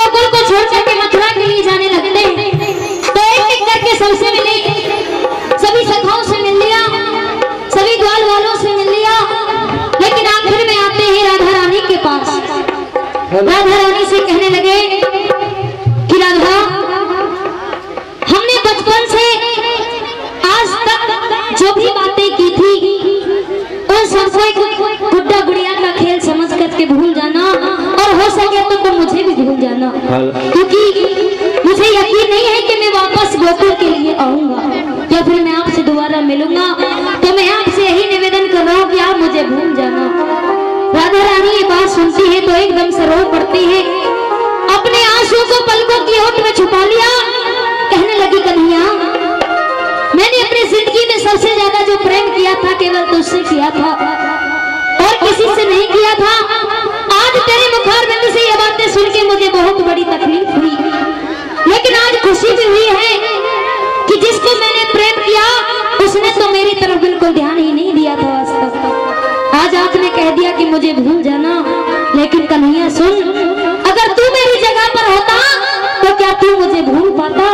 गोकुल को छोड़ करके मथुरा के लिए जाने लगते हैं तो एक करके सबसे मिले, सभी सखाओं से मिल लिया, सभी ग्वाल वालों से मिल लिया, लेकिन आखिर में आते हैं राधा रानी के पास। राधा रानी से कहने लगे कि राधा, हमने बचपन से आज तक जो भी बातें की थी उन सबको एक गुड्डा गुड़िया का खेल समझ करके भूल जाना, और हो सके तो मुझे भी भूल जाना, क्योंकि मुझे यकीन नहीं है कि मैं वापस गोकुल के लिए आऊंगा या फिर मैं आपसे दोबारा मिलूंगा। तो मैं आपसे यही निवेदन कर रहा हूँ कि आप मुझे भूल जाना। राधा रानी ये बात सुनती है तो एकदम से रो पड़ती है, अपने आंसू को पलकों की होठ में छुपा लिया, कहने लगी कन्हैया, मैंने अपनी जिंदगी में सबसे ज्यादा जो प्रेम किया था केवल तुझसे किया था और किसी से नहीं किया था। आज तेरे मुखारबिंद से ये बातें सुन के मुझे बहुत बड़ी तकलीफ हुई, लेकिन आज खुशी भी हुई है कि जिसको मैंने प्रेम किया उसने तो मेरी तरफ बिल्कुल ध्यान ही नहीं दिया था आज तक। आज आपने कह दिया कि मुझे भूल जाना, लेकिन कन्हैया सुन, अगर तू मेरी जगह पर होता तो क्या तू मुझे भूल पाता?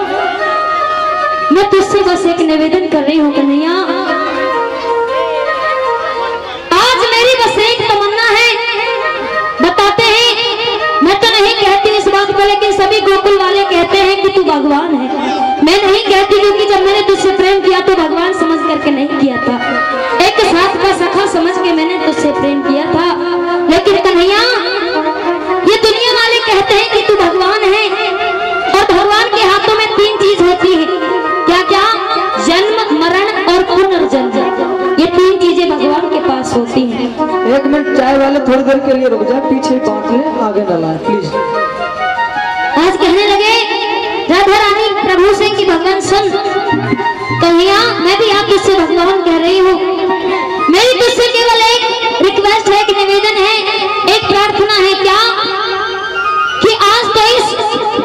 मैं तुझसे बस एक निवेदन कर रही हूँ कन्हैया, आज मेरी बस एक तमन्ना है, बताते हैं, मैं तो नहीं कहती इस बात को, लेकिन सभी गोकुल वाले कहते हैं कि तू भगवान है। मैं नहीं कहती, क्योंकि जब मैंने तुझसे प्रेम किया तो भगवान समझ करके नहीं किया था, एक साथ का सखा समझ के मैंने तुझसे प्रेम किया था। लेकिन कन्हैया, ये दुनिया वाले कहते हैं कि तू भगवान है, और भगवान के हाथों में तीन चीज होती है, क्या क्या? जन्म, मरण और पुनर्जन्म, ये तीन चीजें भगवान के पास होती हैं। एक मिनट, चाय वाले थोड़ी देर के लिए रुक जाए, पीछे बात है, आगे न लाए प्लीज। आज कहने लगे राधा रानी प्रभु से कि भगवान सुन, कन्हैया मैं भी आप तुझसे भगवान कह रही हूँ, मेरी तुझसे केवल एक रिक्वेस्ट है, एक निवेदन है, एक प्रार्थना है, क्या कि आज तो इस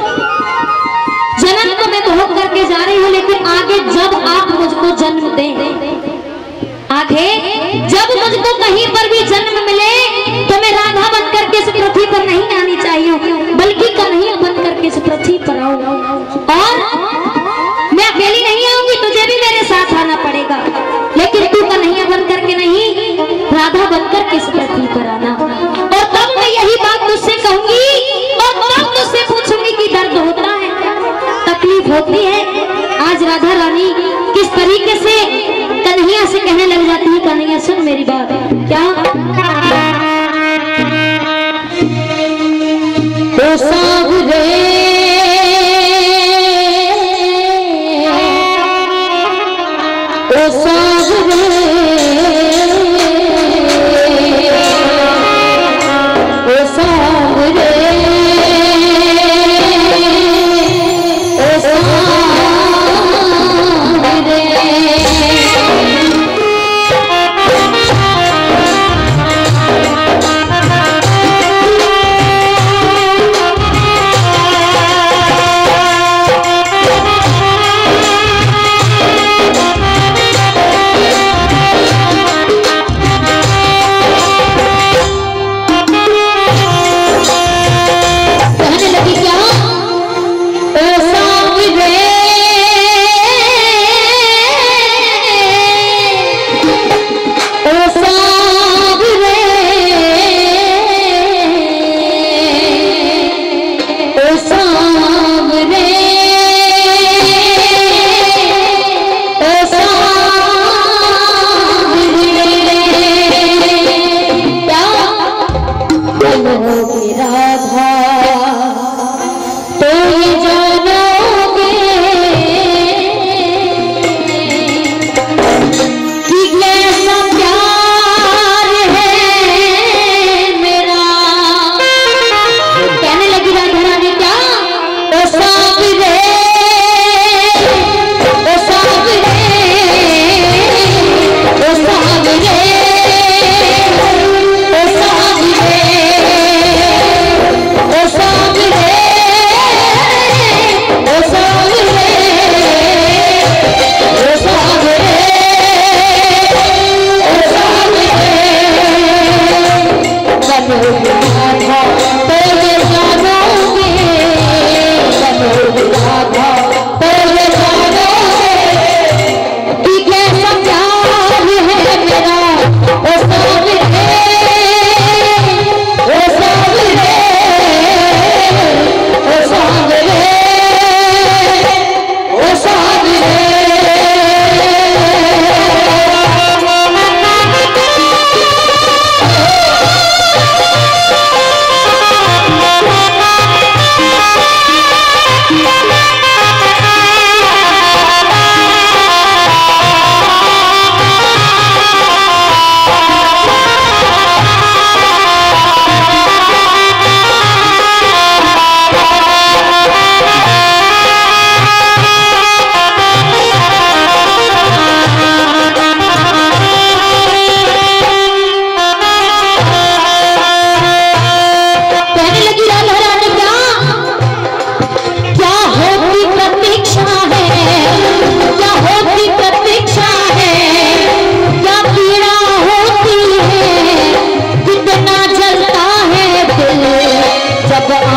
जन्म को मैं भोग करके जा रही हूँ, लेकिन आगे जब आप मुझको जन्म दें, आगे जब मुझको कहीं पर भी जन्म मिले तो मैं राधा बन करके इस पृथ्वी पर नहीं आनी चाहिए, बल्कि कन्हैया बन करके इस पृथ्वी पर आऊं, और मैं अकेली नहीं आऊंगी, तुझे भी मेरे साथ आना पड़ेगा, लेकिन तू कन्हैया बन करके नहीं, राधा बन करके इस पृथ्वी पर आना। और तब मैं यही बात तुझसे कहूंगी और तब तुझसे पूछूंगी कि दर्द होता है, तकलीफ होती है। आज राधा रानी किस तरीके से कन्हैया से कहने लग जाती है, कन्हैया सुन मेरी बात, क्या तो सावरे ओ सावरे ओ सावरे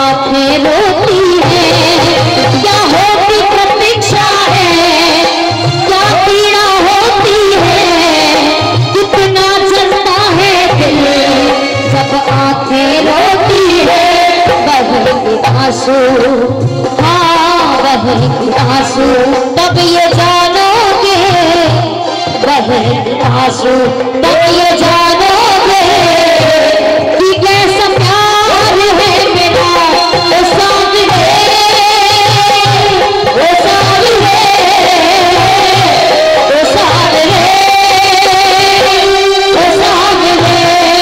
आंखें रोती है, क्या होती प्रतीक्षा है, क्या पीड़ा होती है, कितना जलता है दिल जब आंखें रोती है। बहेंगे आंसू, हाँ बहेंगे आंसू, तब ये जानोगे, बहेंगे आंसू तब ये जानोगे कि कैसा प्यार है मेरा। ओ सावरे, ओ सावरे, ओ सावरे, ओ सावरे।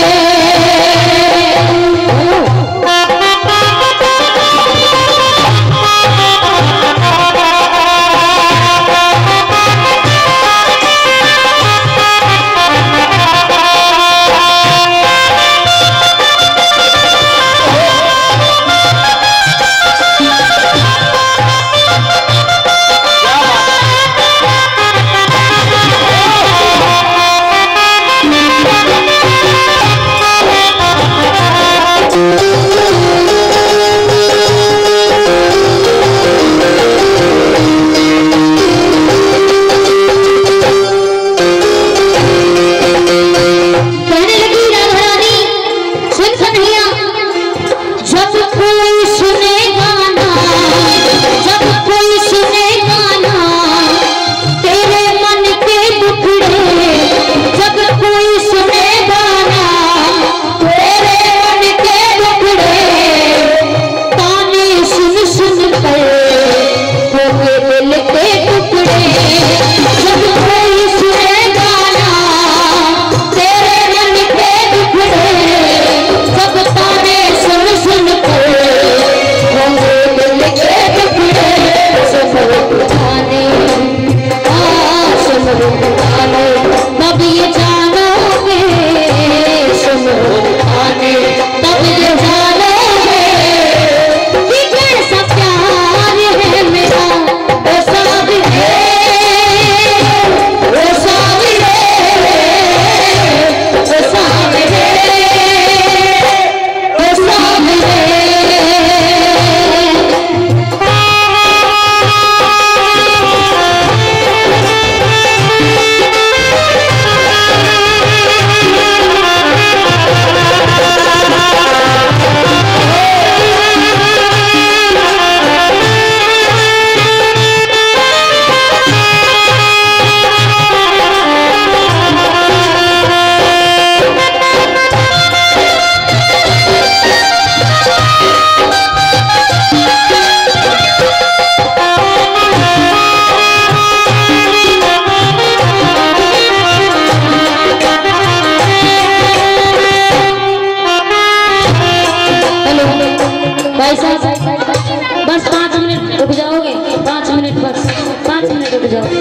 बस 5 मिनट रुक जाओगे, 5 मिनट बस, 5 मिनट रुक जाओ।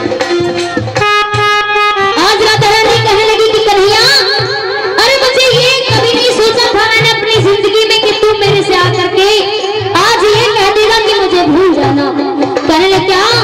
आज राधा रानी कहने लगी कि कन्हैया, अरे मुझे ये कभी नहीं सोचा था मैंने अपनी जिंदगी में कि तू मेरे से आकर के आज ये कह देगा कि मुझे भूल जाना। कहने लगे क्या